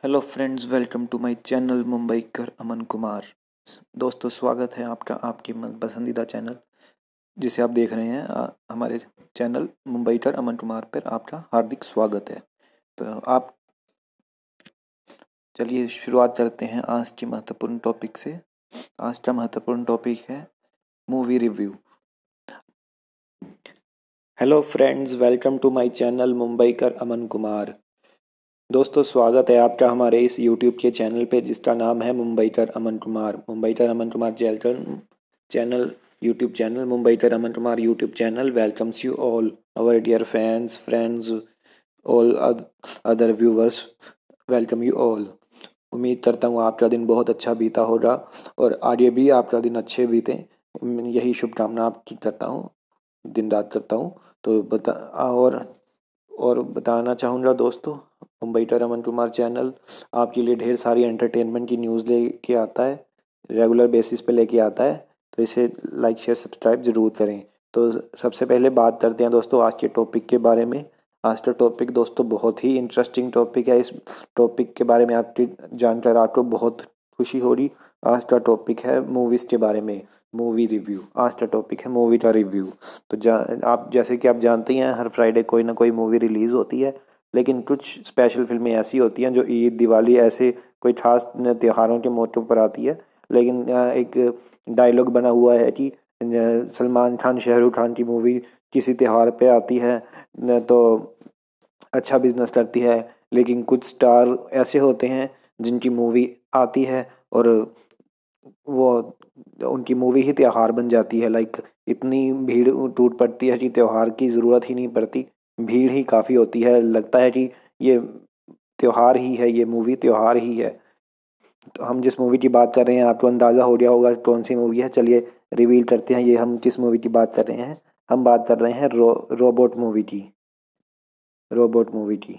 Hello friends, welcome to my channel Mumbaikar Aman Kumar. दोस्तों, स्वागत है आपका आपके मन पसंदीदा चैनल जिसे आप देख रहे हैं। हमारे चैनल मुंबईकर अमन कुमार पर आपका हार्दिक स्वागत है। तो आप चलिए शुरुआत करते हैं आज के महत्वपूर्ण टॉपिक से। आज का महत्वपूर्ण टॉपिक है movie review. Hello friends, welcome to my channel Mumbaikar Aman Kumar. दोस्तों, स्वागत है आपका हमारे इस यूट्यूब के चैनल पे जिसका नाम है Mumbaikar Aman Kumar. Mumbaikar Aman Kumar channel YouTube channel Mumbaikar Aman Kumar YouTube channel welcomes you all our dear fans, friends, all other viewers, welcome you all. उम्मीद करता हूँ आपका दिन बहुत अच्छा बीता होगा और आगे भी आपका दिन अच्छे बीते, यही शुभकामना आपकी करता हूँ, दिन रात करता हूँ। तो बताना चाहूँगा दोस्तों, मुंबईकर अमन कुमार चैनल आपके लिए ढेर सारी एंटरटेनमेंट की न्यूज़ लेके आता है, रेगुलर बेसिस पे लेके आता है। तो इसे लाइक शेयर सब्सक्राइब ज़रूर करें। तो सबसे पहले बात करते हैं दोस्तों आज के टॉपिक के बारे में। आज का टॉपिक दोस्तों बहुत ही इंटरेस्टिंग टॉपिक है। इस टॉपिक के बारे में आपकी जानकर आपको बहुत खुशी हो रही। आज का टॉपिक है मूवीज़ के बारे में, मूवी रिव्यू। आज का टॉपिक है मूवी का रिव्यू। तो आप जैसे कि आप जानते ही हैं, हर फ्राइडे कोई ना कोई मूवी रिलीज़ होती है, लेकिन कुछ स्पेशल फिल्में ऐसी होती हैं जो ईद, दिवाली, ऐसे कोई खास त्योहारों के मौके पर आती है। लेकिन एक डायलॉग बना हुआ है कि सलमान खान, शाहरुख खान की मूवी किसी त्योहार पे आती है तो अच्छा बिजनेस करती है, लेकिन कुछ स्टार ऐसे होते हैं जिनकी मूवी आती है और वो उनकी मूवी ही त्योहार बन जाती है। लाइक इतनी भीड़ टूट पड़ती है कि त्योहार की ज़रूरत ही नहीं पड़ती, भीड़ ही काफ़ी होती है, लगता है कि ये त्योहार ही है, ये मूवी त्योहार ही है। तो हम जिस मूवी की बात कर रहे हैं आपको अंदाज़ा हो गया होगा कौन सी मूवी है। चलिए रिवील करते हैं ये हम किस मूवी की बात कर रहे हैं। हम बात कर रहे हैं रोबोट मूवी की। रोबोट मूवी की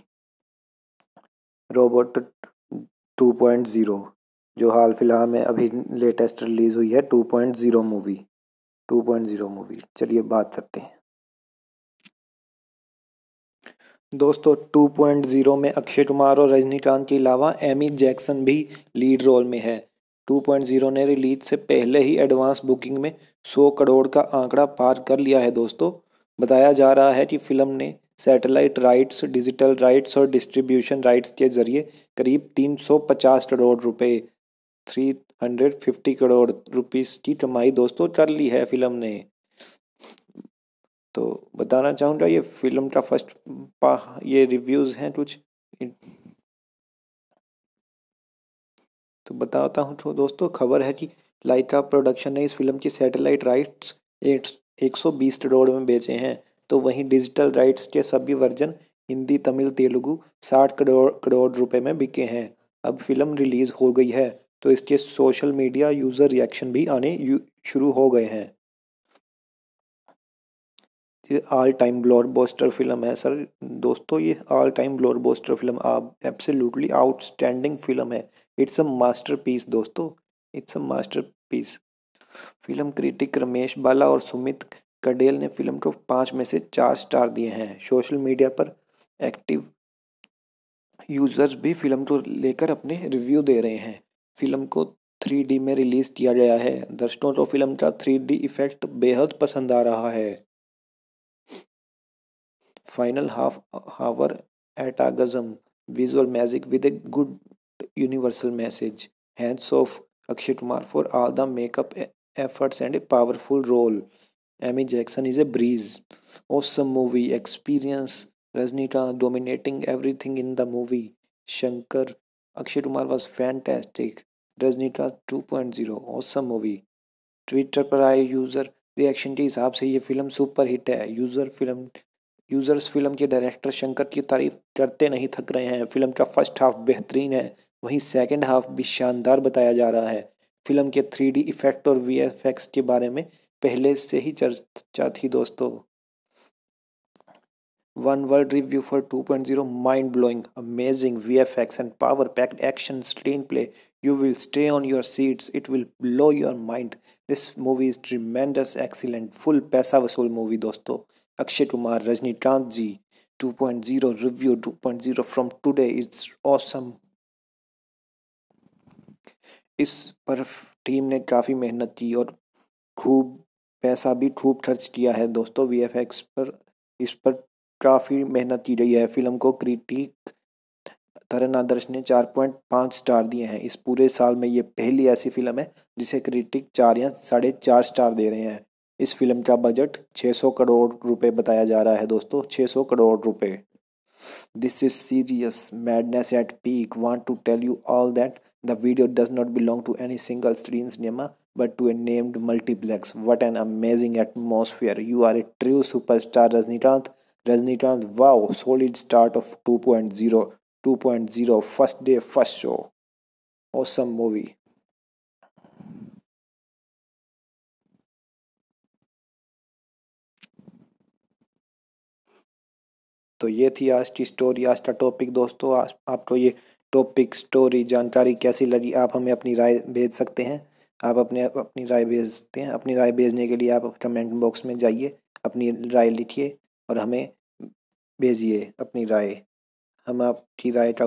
रोबोट 2.0, जो हाल फिलहाल में अभी लेटेस्ट रिलीज हुई है। 2.0 मूवी, 2.0 मूवी, चलिए बात करते हैं दोस्तों। 2.0 में अक्षय कुमार और रजनीकांत के अलावा एमी जैक्सन भी लीड रोल में है। 2.0 ने रिलीज से पहले ही एडवांस बुकिंग में 100 करोड़ का आंकड़ा पार कर लिया है दोस्तों। बताया जा रहा है कि फिल्म ने सैटेलाइट राइट्स, डिजिटल राइट्स और डिस्ट्रीब्यूशन राइट्स के जरिए करीब 350 करोड़ रुपए, 350 करोड़ रुपीस की कमाई दोस्तों कर ली है फिल्म ने। तो बताना चाहूँगा ये फिल्म का ये रिव्यूज़ हैं कुछ। तो बताता हूँ तो दोस्तों, खबर है कि लाइका प्रोडक्शन ने इस फिल्म की सैटेलाइट राइट्स 120 करोड़ में बेचे हैं। तो वहीं डिजिटल राइट्स के सभी वर्जन हिंदी, तमिल, तेलुगु 60 करोड़ करोड़ रुपए में बिके हैं। अब फिल्म रिलीज हो गई है तो इसके सोशल मीडिया यूज़र रिएक्शन भी आने शुरू हो गए हैं। ये ऑल टाइम ब्लॉकबस्टर फिल्म है सर दोस्तों, ये ऑल टाइम ब्लॉकबस्टर फिल्म आप एब्सोल्युटली आउटस्टैंडिंग फिल्म है। इट्स अ मास्टरपीस दोस्तों, it's a masterpiece. Film critic Ramesh Bala और सुमित कडेल ने फिल्म को 5 में से 4 स्टार दिए हैं। सोशल मीडिया पर एक्टिव यूजर्स भी फिल्म को लेकर अपने रिव्यू दे रहे हैं। फिल्म को 3D में रिलीज किया गया है। दर्शकों को फिल्म का 3D इफेक्ट बेहद पसंद आ रहा है। Final half hour antagonism, visual magic with a good universal message. Hands off Akshay Kumar for all the makeup efforts and a powerful role. Amy Jackson is a breeze. Awesome movie experience. Rajnikant dominating everything in the movie. Shankar, Akshay Kumar was fantastic. Rajnikant 2.0 awesome movie. Twitter पर आए user reaction के हिसाब से ये film super hit है। Users film के director Shankar की तारीफ करते नहीं थक रहे हैं। फिल्म का फर्स्ट हाफ बेहतरीन है, वहीं सेकंड हाफ भी शानदार बताया जा रहा है। फिल्म के 3D इफेक्ट और VFX के बारे में पहले से ही चर्चा थी दोस्तों। One word review for 2.0: mind blowing, amazing VFX and power packed action screenplay. You will stay on your seats, it will blow your mind. This movie is tremendous, excellent, full पैसा वसूल मूवी दोस्तों। अक्षय कुमार, रजनीकांत जी। 2.0 review 2.0 from today is awesome. इस पर team ने काफ़ी मेहनत की और खूब पैसा भी खूब खर्च किया है दोस्तों वीएफएक्स पर। इस पर काफ़ी मेहनत की गई है। फिल्म को क्रिटिक तरण आदर्श ने 4.5 स्टार दिए हैं। इस पूरे साल में ये पहली ऐसी फिल्म है जिसे क्रिटिक 4 या 4.5 स्टार दे रहे हैं। इस फिल्म का बजट 600 करोड़ रुपए बताया जा रहा है दोस्तों, 600 करोड़ रुपए। This is serious madness at peak. Want to tell you all that the video does not belong to any single screen cinema but to a named multiplex. What an amazing atmosphere. You are a true superstar, Rajnikant. Rajnikant, wow, solid start of 2.0. 2.0, first day, first show. Awesome movie. तो ये थी आज की story, आज का topic दोस्तों। आज आपको ये टॉपिक स्टोरी जानकारी कैसी लगी, आप हमें अपनी राय भेज सकते हैं। आप अपनी राय भेजते हैं। अपनी राय भेजने के लिए आप कमेंट बॉक्स में जाइए, अपनी राय लिखिए और हमें भेजिए अपनी राय। हम आपकी राय का